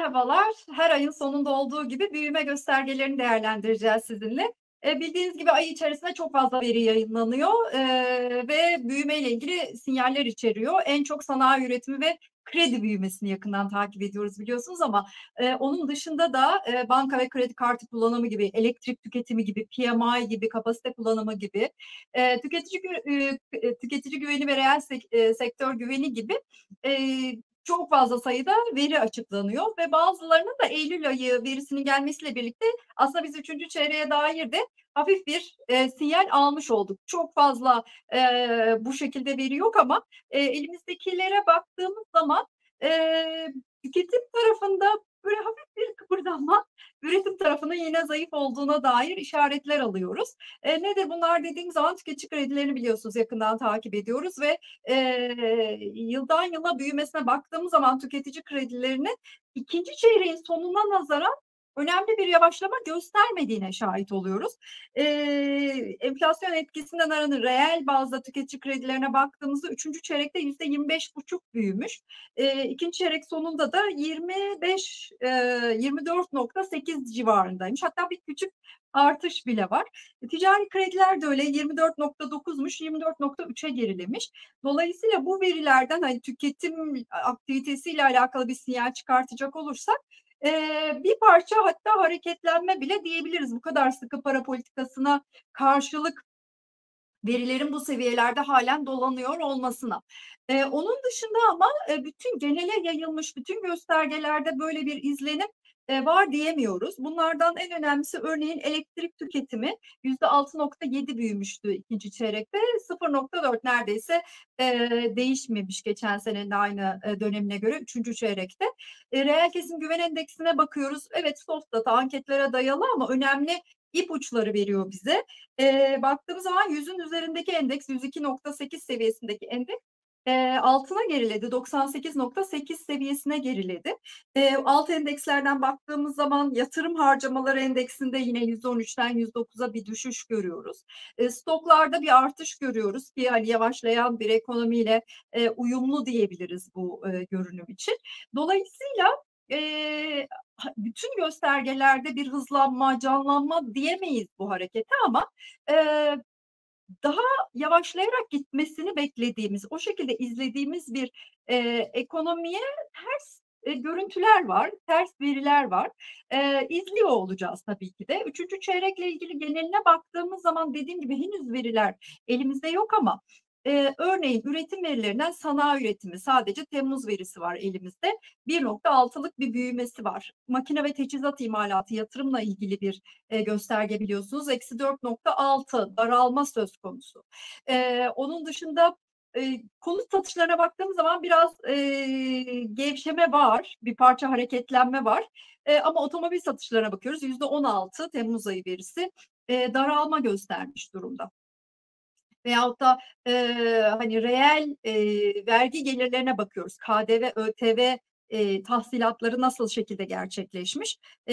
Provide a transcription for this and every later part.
Merhabalar. Her ayın sonunda olduğu gibi büyüme göstergelerini değerlendireceğiz sizinle. Bildiğiniz gibi ay içerisinde çok fazla veri yayınlanıyor, ve büyümeyle ilgili sinyaller içeriyor. En çok sanayi üretimi ve kredi büyümesini yakından takip ediyoruz biliyorsunuz ama, onun dışında da, banka ve kredi kartı kullanımı gibi, elektrik tüketimi gibi, PMI gibi, kapasite kullanımı gibi, tüketici güveni ve reel sektör güveni gibi, çok fazla sayıda veri açıklanıyor ve bazılarının da eylül ayı verisinin gelmesiyle birlikte aslında biz 3. çeyreğe dair de hafif bir, sinyal almış olduk. Çok fazla, bu şekilde veri yok ama, elimizdekilere baktığımız zaman, eee, tüketim tarafında böyle hafif bir kıpırdanma, üretim tarafının yine zayıf olduğuna dair işaretler alıyoruz. Nedir bunlar dediğim zaman tüketici kredilerini biliyorsunuz yakından takip ediyoruz ve yıldan yıla büyümesine baktığımız zaman tüketici kredilerinin 2. çeyreğin sonuna nazaran önemli bir yavaşlama göstermediğine şahit oluyoruz. Enflasyon etkisinden aranın reel bazda tüketici kredilerine baktığımızda 3. çeyrekte %25,5 büyümüş. 2. çeyrek sonunda da 24,8 civarındaymış. Hatta bir küçük artış bile var. Ticari krediler de öyle 24,9'muş, 24,3'e gerilemiş. Dolayısıyla bu verilerden hani tüketim aktivitesiyle alakalı bir sinyal çıkartacak olursak bir parça hatta hareketlenme bile diyebiliriz. Bu kadar sıkı para politikasına karşılık verilerin bu seviyelerde halen dolanıyor olmasına. Onun dışında ama, bütün genele yayılmış bütün göstergelerde böyle bir izlenim, var diyemiyoruz. Bunlardan en önemlisi örneğin elektrik tüketimi %6,7 büyümüştü 2. çeyrekte. 0,4 neredeyse, değişmemiş geçen senenin aynı, dönemine göre 3. çeyrekte. Reel kesim güven endeksine bakıyoruz. Evet, soft data anketlere dayalı ama önemli ipuçları veriyor bize. Baktığımız zaman 100'ün üzerindeki endeks 102,8 seviyesindeki endeks, altına geriledi. 98,8 seviyesine geriledi. Alt endekslerden baktığımız zaman yatırım harcamaları endeksinde yine %13'ten %9'a bir düşüş görüyoruz. Stoklarda bir artış görüyoruz ki hani yavaşlayan bir ekonomiyle, uyumlu diyebiliriz bu, görünüm için. Dolayısıyla, eee, bütün göstergelerde bir hızlanma, canlanma diyemeyiz bu harekete ama, eee, daha yavaşlayarak gitmesini beklediğimiz, o şekilde izlediğimiz bir, ekonomiye ters, görüntüler var, ters veriler var. İzliyor olacağız tabii ki de. 3. çeyrekle ilgili geneline baktığımız zaman dediğim gibi henüz veriler elimizde yok ama, örneğin üretim verilerinden sanayi üretimi sadece Temmuz verisi var elimizde. 1,6'lık bir büyümesi var. Makine ve teçhizat imalatı yatırımla ilgili bir, gösterge biliyorsunuz. -4,6 daralma söz konusu. Onun dışında, konut satışlarına baktığımız zaman biraz, gevşeme var, bir parça hareketlenme var. Ama otomobil satışlarına bakıyoruz. %16 Temmuz ayı verisi, daralma göstermiş durumda. Veyahut da, hani, reel, vergi gelirlerine bakıyoruz. KDV, ÖTV, tahsilatları nasıl şekilde gerçekleşmiş?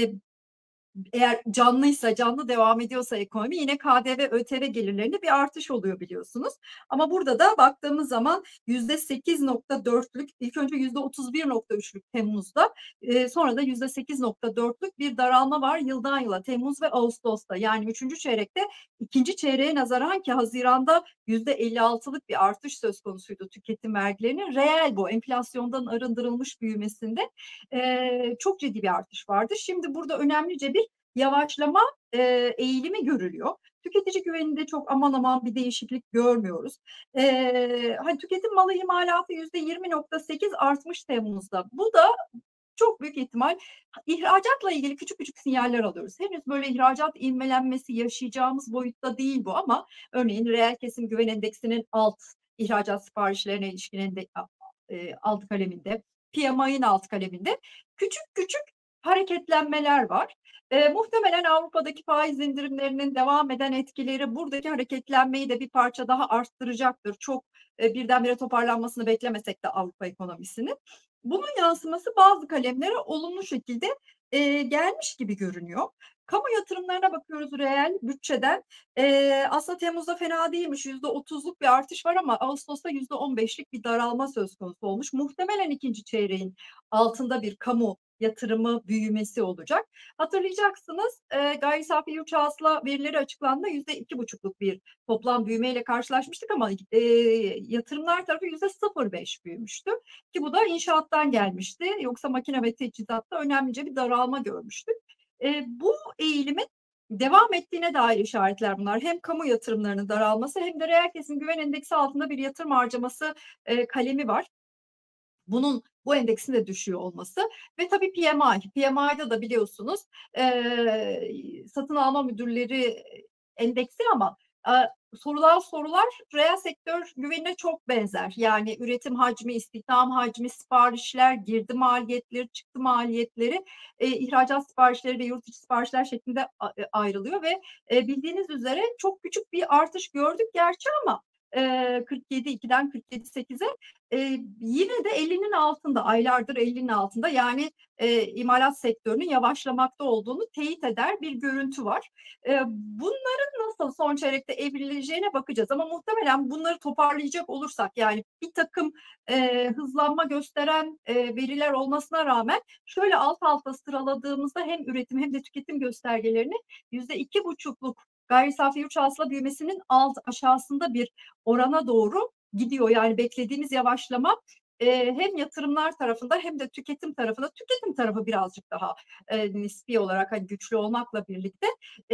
Eğer canlıysa, canlı devam ediyorsa ekonomi yine KDV, ÖTV gelirlerinde bir artış oluyor biliyorsunuz. Ama burada da baktığımız zaman %8,4'lük, ilk önce %31,3'lük Temmuz'da, sonra da %8,4'lük bir daralma var yıldan yıla Temmuz ve Ağustos'ta. Yani 3. çeyrekte 2. çeyreğe nazaran ki haziranda %56'lık bir artış söz konusuydu tüketim vergilerinin. Reel bu enflasyondan arındırılmış büyümesinde, çok ciddi bir artış vardı. Şimdi burada önemlice bir yavaşlama, eğilimi görülüyor. Tüketici güveninde çok aman aman bir değişiklik görmüyoruz. Hani, tüketim malı imalatı %20,8 artmış Temmuz'da. Bu da çok büyük ihtimal ihracatla ilgili küçük küçük sinyaller alıyoruz. Henüz böyle ihracat ivmelenmesi yaşayacağımız boyutta değil bu ama örneğin reel kesim güven endeksinin ihracat siparişlerine ilişkin alt kaleminde, PMI'nin alt kaleminde küçük küçük hareketlenmeler var. Muhtemelen Avrupa'daki faiz indirimlerinin devam eden etkileri buradaki hareketlenmeyi de bir parça daha arttıracaktır. Çok, birdenbire toparlanmasını beklemesek de Avrupa ekonomisinin. Bunun yansıması bazı kalemlere olumlu şekilde, gelmiş gibi görünüyor. Kamu yatırımlarına bakıyoruz reel bütçeden. Aslında Temmuz'da fena değilmiş. %30'luk bir artış var ama Ağustos'ta %15'lik bir daralma söz konusu olmuş. Muhtemelen 2. çeyreğin altında bir kamu yatırımı büyümesi olacak. Hatırlayacaksınız gayri safi yurt hasıla verileri açıklandığında %2,5'luk bir toplam büyümeyle karşılaşmıştık ama yatırımlar tarafı %0,5 büyümüştü. Ki bu da inşaattan gelmişti. Yoksa makine ve teçhizatta önemlice bir daralma görmüştük. Bu eğilimin devam ettiğine dair işaretler bunlar. Hem kamu yatırımlarının daralması hem de reel kesim güven endeksi altında bir yatırım harcaması kalemi var. Bu endeksin de düşüyor olması ve tabii PMI. PMI'da da biliyorsunuz satın alma müdürleri endeksi ama sorulan sorular reel sektör güvenine çok benzer. Yani üretim hacmi, istihdam hacmi, siparişler, girdi maliyetleri, çıktı maliyetleri, ihracat siparişleri ve yurt içi siparişler şeklinde ayrılıyor ve bildiğiniz üzere çok küçük bir artış gördük gerçi ama 47,2'den 47,8'e yine de 50'nin altında, aylardır 50'nin altında yani imalat sektörünün yavaşlamakta olduğunu teyit eder bir görüntü var. Bunların nasıl son çeyrekte evrileceğine bakacağız ama muhtemelen bunları toparlayacak olursak yani bir takım hızlanma gösteren veriler olmasına rağmen şöyle alt alta sıraladığımızda hem üretim hem de tüketim göstergelerini %2,5'luk gayri safi yurt hasıla büyümesinin aşağısında bir orana doğru gidiyor. Yani beklediğimiz yavaşlama hem yatırımlar tarafında hem de tüketim tarafı birazcık daha nispi olarak hani güçlü olmakla birlikte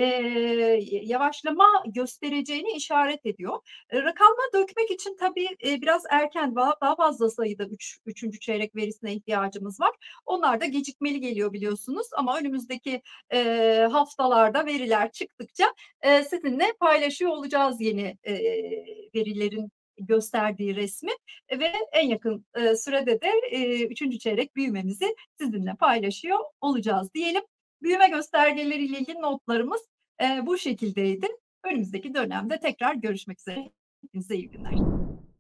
yavaşlama göstereceğini işaret ediyor. Rakamla dökmek için tabii biraz erken, daha fazla sayıda üçüncü çeyrek verisine ihtiyacımız var. Onlar da gecikmeli geliyor biliyorsunuz ama önümüzdeki haftalarda veriler çıktıkça sizinle paylaşıyor olacağız yeni verilerin gösterdiği resmi ve en yakın sürede de üçüncü çeyrek büyümemizi sizinle paylaşıyor olacağız diyelim. Büyüme göstergeleriyle ilgili notlarımız bu şekildeydi. Önümüzdeki dönemde tekrar görüşmek üzere. Hepinize iyi günler.